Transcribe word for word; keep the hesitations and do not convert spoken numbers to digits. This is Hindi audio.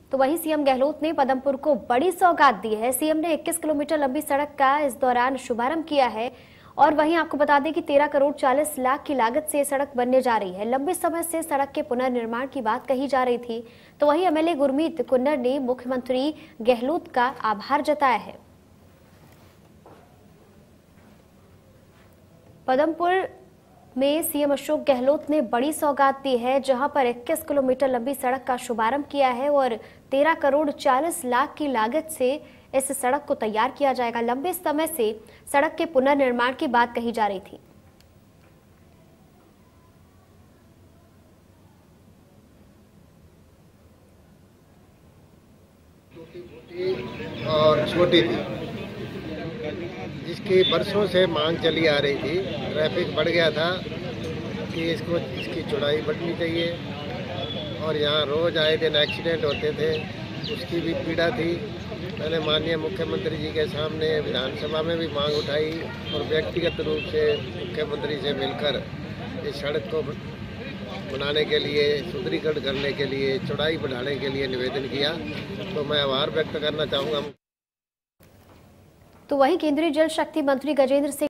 तो वहीं सीएम गहलोत ने पदमपुर को बड़ी सौगात दी है। सीएम ने इक्कीस किलोमीटर लंबी सड़क का इस दौरान शुभारंभ किया है और वहीं आपको बता दें कि तेरह करोड़ चालीस लाख की लागत से सड़क बनने जा रही है। लंबे समय से सड़क के पुनर्निर्माण की बात कही जा रही थी, तो वहीं एमएलए गुरमीत कुन्नर ने मुख्यमंत्री गहलोत का आभार जताया है। पदमपुर में सीएम अशोक गहलोत ने बड़ी सौगात दी है, जहां पर इक्कीस किलोमीटर लंबी सड़क का शुभारंभ किया है और तेरह करोड़ चालीस लाख की लागत से इस सड़क को तैयार किया जाएगा। लंबे समय से सड़क के पुनर्निर्माण की बात कही जा रही थी। और छोटी थी, जिसकी बरसों से मांग चली आ रही थी। ट्रैफिक बढ़ गया था कि इसको इसकी चौड़ाई बढ़नी चाहिए और यहाँ रोज़ आए दिन एक्सीडेंट होते थे, उसकी भी पीड़ा थी। मैंने माननीय मुख्यमंत्री जी के सामने विधानसभा में भी मांग उठाई और व्यक्तिगत रूप से मुख्यमंत्री से मिलकर इस सड़क को बनाने के लिए, सुदृढ़ीकरण करने के लिए, चौड़ाई बढ़ाने के लिए निवेदन किया। तो मैं आभार व्यक्त करना चाहूँगा। तो वहीं केंद्रीय जल शक्ति मंत्री गजेंद्र सिंह